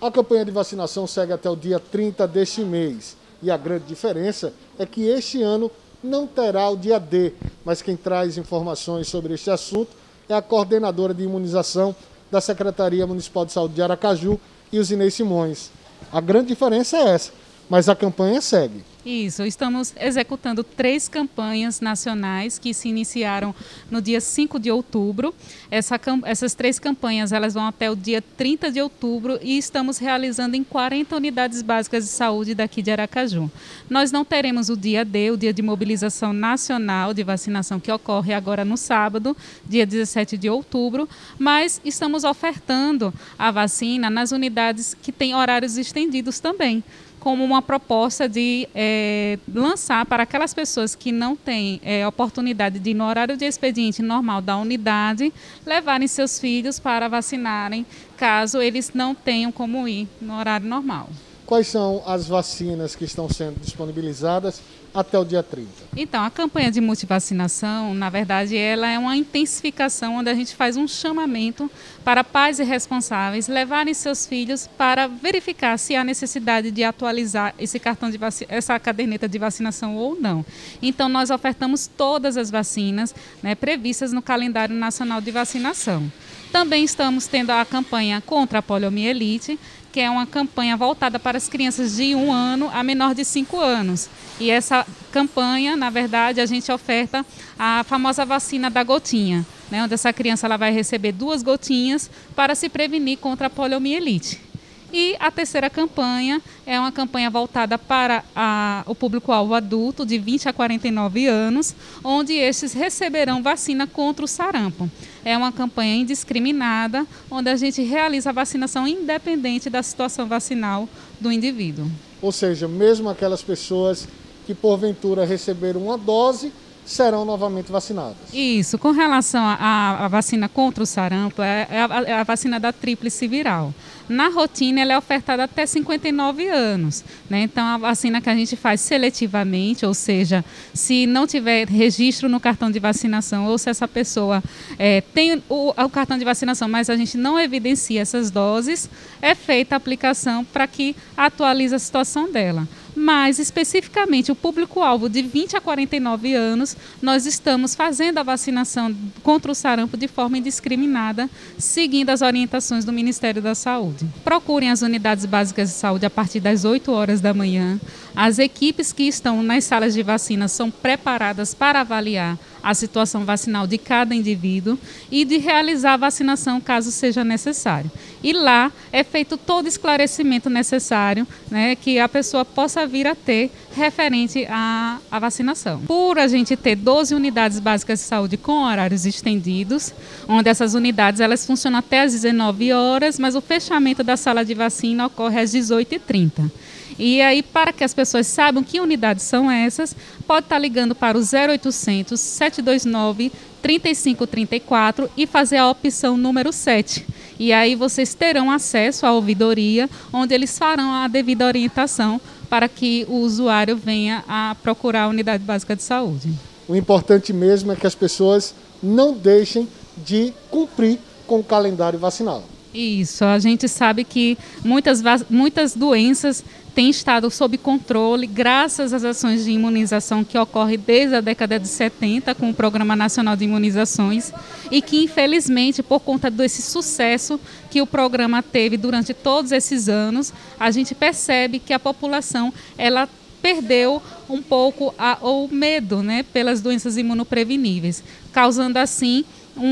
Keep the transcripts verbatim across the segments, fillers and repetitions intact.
A campanha de vacinação segue até o dia trinta deste mês. E a grande diferença é que este ano não terá o dia D, mas quem traz informações sobre este assunto é a coordenadora de imunização da Secretaria Municipal de Saúde de Aracaju, Ilzinei Simões. A grande diferença é essa, mas a campanha segue. Isso, estamos executando três campanhas nacionais que se iniciaram no dia cinco de outubro. Essa, essas três campanhas elas vão até o dia trinta de outubro e estamos realizando em quarenta unidades básicas de saúde daqui de Aracaju. Nós não teremos o dia D, o dia de mobilização nacional de vacinação, que ocorre agora no sábado, dia dezessete de outubro, mas estamos ofertando a vacina nas unidades que têm horários estendidos também, como uma proposta de é, lançar para aquelas pessoas que não têm é, oportunidade de ir no horário de expediente normal da unidade, levarem seus filhos para vacinarem, caso eles não tenham como ir no horário normal. Quais são as vacinas que estão sendo disponibilizadas até o dia trinta? Então, a campanha de multivacinação, na verdade, ela é uma intensificação onde a gente faz um chamamento para pais e responsáveis levarem seus filhos para verificar se há necessidade de atualizar esse cartão de vac... essa caderneta de vacinação ou não. Então, nós ofertamos todas as vacinas, né, previstas no calendário nacional de vacinação. Também estamos tendo a campanha contra a poliomielite, que é uma campanha voltada para as crianças de um ano a menor de cinco anos. E essa campanha, na verdade, a gente oferta a famosa vacina da gotinha, né, onde essa criança ela vai receber duas gotinhas para se prevenir contra a poliomielite. E a terceira campanha é uma campanha voltada para a, o público-alvo adulto de vinte a quarenta e nove anos, onde estes receberão vacina contra o sarampo. É uma campanha indiscriminada, onde a gente realiza a vacinação independente da situação vacinal do indivíduo. Ou seja, mesmo aquelas pessoas que porventura receberam uma dose, serão novamente vacinadas. Isso, com relação à vacina contra o sarampo, é a, é a vacina da tríplice viral. Na rotina, ela é ofertada até cinquenta e nove anos. Né? Então, a vacina que a gente faz seletivamente, ou seja, se não tiver registro no cartão de vacinação, ou se essa pessoa é, tem o, o cartão de vacinação, mas a gente não evidencia essas doses, é feita a aplicação para que atualize a situação dela. Mas, especificamente, o público-alvo de vinte a quarenta e nove anos, nós estamos fazendo a vacinação contra o sarampo de forma indiscriminada, seguindo as orientações do Ministério da Saúde. Procurem as unidades básicas de saúde a partir das oito horas da manhã. As equipes que estão nas salas de vacina são preparadas para avaliar a situação vacinal de cada indivíduo e de realizar a vacinação caso seja necessário. E lá é feito todo esclarecimento necessário, né, que a pessoa possa vir a ter referente à, à vacinação. Por a gente ter doze unidades básicas de saúde com horários estendidos, onde essas unidades elas funcionam até às dezenove horas, mas o fechamento da sala de vacina ocorre às dezoito e trinta. E aí, para que as pessoas saibam que unidades são essas, pode estar ligando para o zero oitocentos, sete dois nove, três cinco três quatro e fazer a opção número sete. E aí vocês terão acesso à ouvidoria, onde eles farão a devida orientação para que o usuário venha a procurar a unidade básica de saúde. O importante mesmo é que as pessoas não deixem de cumprir com o calendário vacinal. Isso, a gente sabe que muitas, muitas doenças têm estado sob controle graças às ações de imunização que ocorrem desde a década de setenta com o Programa Nacional de Imunizações e que, infelizmente, por conta desse sucesso que o programa teve durante todos esses anos, a gente percebe que a população ela perdeu um pouco a, o medo, né, pelas doenças imunopreveníveis, causando assim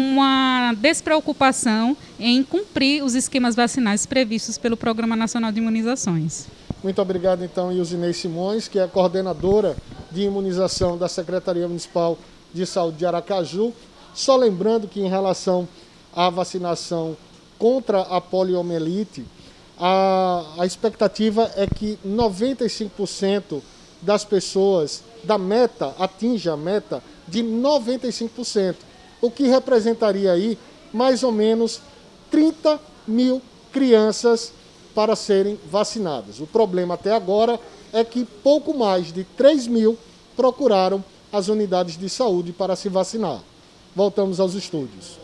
uma despreocupação em cumprir os esquemas vacinais previstos pelo Programa Nacional de Imunizações. Muito obrigado, então, Ilzinei Simões, que é a coordenadora de imunização da Secretaria Municipal de Saúde de Aracaju. Só lembrando que, em relação à vacinação contra a poliomielite, a, a expectativa é que noventa e cinco por cento das pessoas da meta atinja a meta de noventa e cinco por cento, o que representaria aí mais ou menos trinta mil crianças para serem vacinadas. O problema até agora é que pouco mais de três mil procuraram as unidades de saúde para se vacinar. Voltamos aos estúdios.